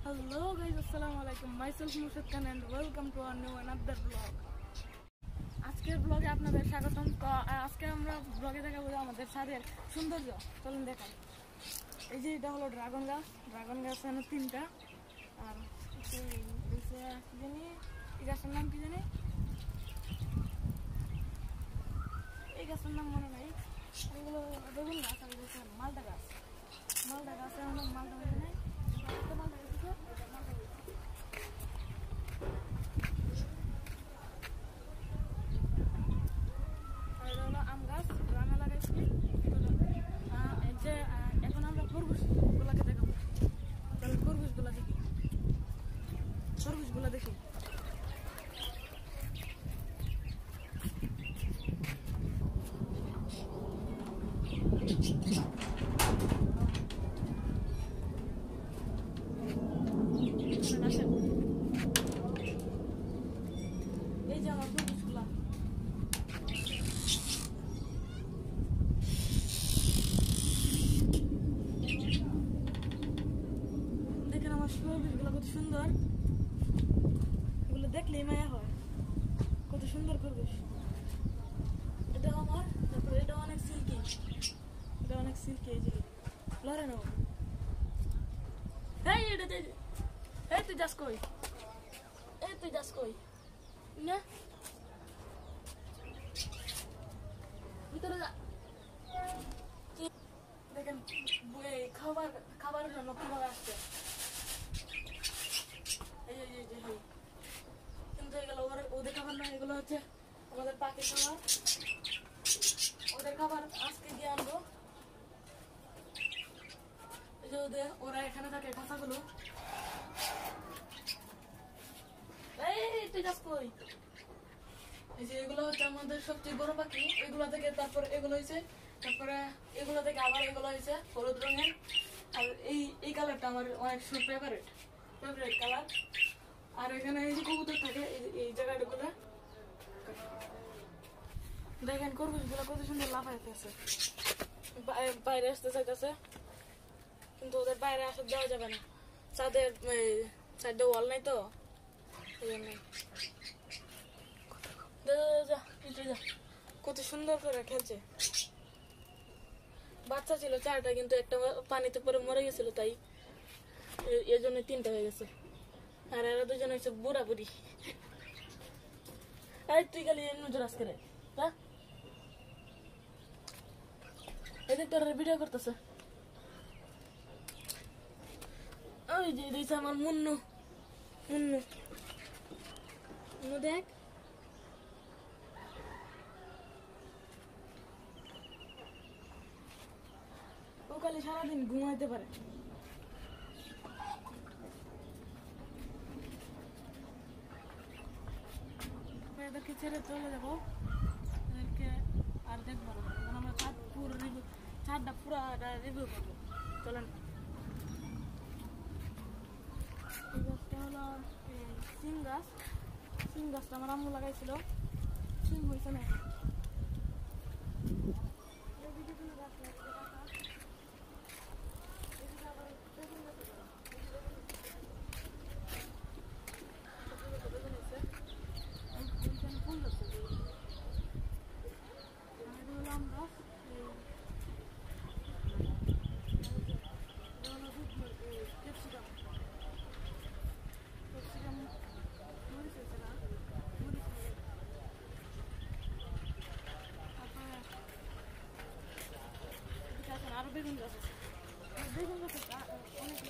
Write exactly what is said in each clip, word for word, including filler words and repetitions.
Hello guys, Assalamualaikum. Myself Murshid Khan and welcome to our new another vlog. আজকের ব্লগে আপনাদের স্বাগতম। তো আজকে আমরা ব্লগে দেখাবো আমাদের ছাদের সৌন্দর্য। চলুন দেখাই। এই যে এটা হলো ড্রাগন গাছ। ড্রাগন গাছ আছে তিনটা। আর কি জানি এই গাছের নাম কি জানি? এই গাছের নাম মনে নাই। এগুলো বেগুন গাছ আর এগুলো মালটা গাছ। মালটা গাছে আমরা মালটা মনে নাই। মালটা গাছ আছে। আম গাছ রান্না লাগাইছি। যে এখন আমরা খরগোশ গুলাকে দেখাবো। তাহলে খরগোশ গুলা দেখি খরগোশ গুলা দেখি এই যে আমার খরগোশ গুলা খরগোশগুলো কত সুন্দর, এগুলো দেখলেই মায়া হয়। কত সুন্দর খরগোশ। এটা আমার, তারপরে এটা অনেক সিল্কি, এটা অনেক সিল্কি। এই যে লড়ে নাও। এই এটা এই তুই যাস কই? এই তুই যাস কই? না ভিতরে যা। দেখেন খাবার খাবারের জন্য কিভাবে আসছে। কিন্তু এগুলো ওদের খাবার না, এগুলো হচ্ছে আমাদের পাখির খাবার। ওদের খাবার আজকে দিয়ে আনবো। এই যে ওদের ওরা এখানে থাকে খাঁচাগুলো। এই তুই যাস কই? এই যে এগুলো হচ্ছে আমাদের সবচেয়ে বড় পাখি। এগুলো থেকে তারপর এগুলো হয়েছে, তারপরে এগুলো থেকে আবার এগুলো হয়েছে হলুদ রঙের। আর এই এই কালারটা আমার অনেক ফেভারিট ফেভারিট কালার। আর এখানে এই যে কবুতর থাকে এই জায়গাগুলো দেখেন। খরগোশ গুলো কত সুন্দর লাফাইতেছে, বাইরে আসতে চাইতেছে, কিন্তু ওদের বাইরে আসতে দেওয়া যাবে না। ছাদের সাইডে ওয়াল নাই তো এই জন্য। কত সুন্দর করে খেলছে। বাচ্চা ছিল চারটা, কিন্তু একটা পানিতে পরে মরে গেছিল, তাই এর জন্য তিনটা হয়ে গেছে। আর এরা দুজন হচ্ছে বুড়া বুড়ি। এই তুই খালি নজর আজ করে এদের তোর ভিডিও করতেছে। ওই যে দিয়েছে আমার মুন্নু মুন্নু মুন্নু দেখ। ও খালি সারাদিন ঘুমাইতে পারে। এদেরকে ছেড়ে চলে যাবো, এদেরকে আর দেখবো না। আমরা ছাদ পুরো রিভিউ ছাদটা পুরো রিভিউ করবো। চলেন। এই গাছটা হলো সিম গাছ। সিম গাছটা আমার আম্মু লাগাইছিল, সিম হয়েছে না। আরো বেগুন গাছ আছে, বেগুন গাছ আছে অনেক।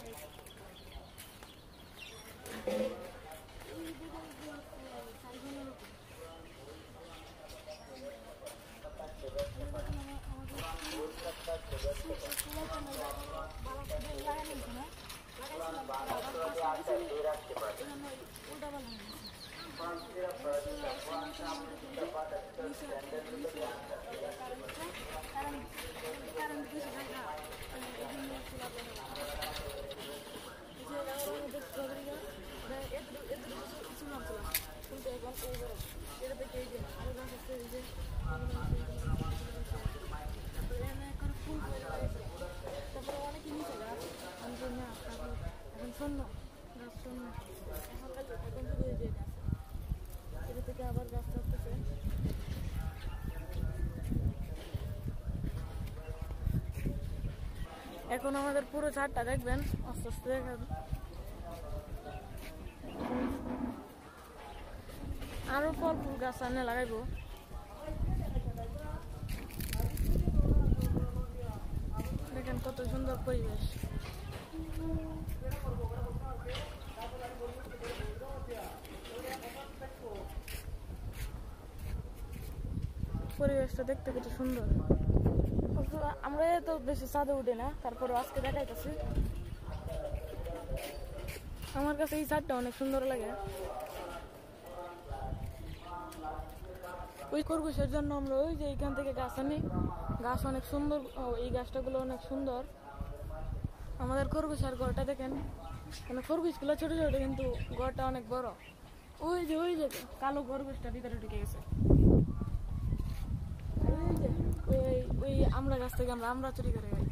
তারপরে অনেক জিনিস এখন শূন্য এখন আমাদের পুরো ছাদটা দেখবেন, আস্তে আস্তে দেখেন। আরো ফল ফুল গাছ আনে লাগাইবো। দেখেন কত সুন্দর পরিবেশ। পরিবেশটা দেখতে কত সুন্দর। আমরা তো বেশি ছাদে উঠে না, তারপরে আজকে দেখাইতেছি। আমার কাছে এই ছাদটা অনেক সুন্দর লাগে। ওই খরগোশের জন্য আমরা ওই যে এইখান থেকে গাছ আনি, গাছ অনেক সুন্দর, এই গাছটাগুলো অনেক সুন্দর। আমাদের খরগোশের ঘরটা দেখেন, মানে খরগোশগুলো ছোট ছোট কিন্তু ঘরটা অনেক বড়। ওই যে ওই যে কালো খরগোশটা ভিতরে ঢুকে গেছে। ওই ওই আমরা গাছ থেকে আমরা আমরা চুরি করে খাই।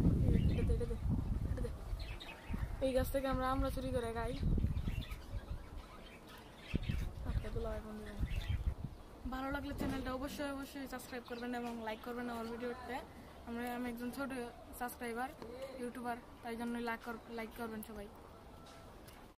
এই গাছ থেকে আমরা আমরা চুরি করে খাই। ভালো লাগলে চ্যানেলটা অবশ্যই অবশ্যই সাবস্ক্রাইব করবেন এবং লাইক করবেন আমার ভিডিওতে। আমরা আমি একজন ছোট সাবস্ক্রাইবার ইউটিউবার, তাই জন্য লাইক লাইক করবেন সবাই।